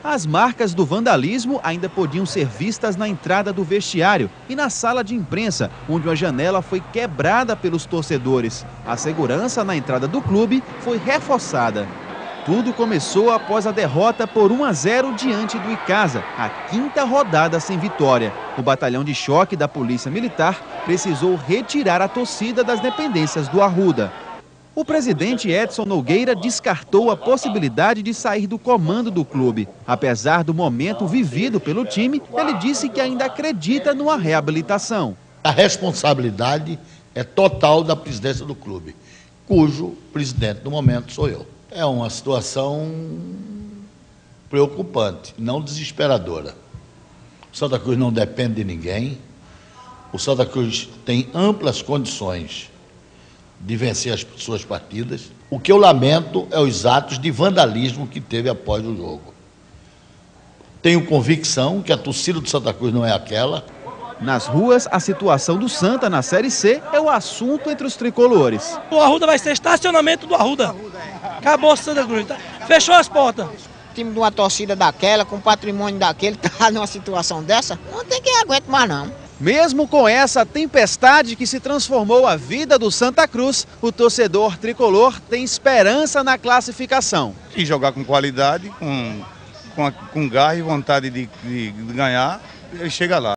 As marcas do vandalismo ainda podiam ser vistas na entrada do vestiário e na sala de imprensa, onde uma janela foi quebrada pelos torcedores. A segurança na entrada do clube foi reforçada. Tudo começou após a derrota por 1-0 diante do Icasa, a 5ª rodada sem vitória. O batalhão de choque da Polícia Militar precisou retirar a torcida das dependências do Arruda. O presidente Edson Nogueira descartou a possibilidade de sair do comando do clube. Apesar do momento vivido pelo time, ele disse que ainda acredita numa reabilitação. A responsabilidade é total da presidência do clube, cujo presidente no momento sou eu. É uma situação preocupante, não desesperadora. O Santa Cruz não depende de ninguém. O Santa Cruz tem amplas condições de vencer as suas partidas. O que eu lamento é os atos de vandalismo que teve após o jogo. Tenho convicção que a torcida do Santa Cruz não é aquela. Nas ruas, a situação do Santa na Série C é o assunto entre os tricolores. O Arruda vai ser estacionamento do Arruda. Acabou o Santa Cruz, tá? Fechou as portas. O time de uma torcida daquela, com patrimônio daquele, tá numa situação dessa, não tem quem aguente mais não. Mesmo com essa tempestade que se transformou a vida do Santa Cruz, o torcedor tricolor tem esperança na classificação. E jogar com qualidade, com garra e vontade de ganhar, ele chega lá.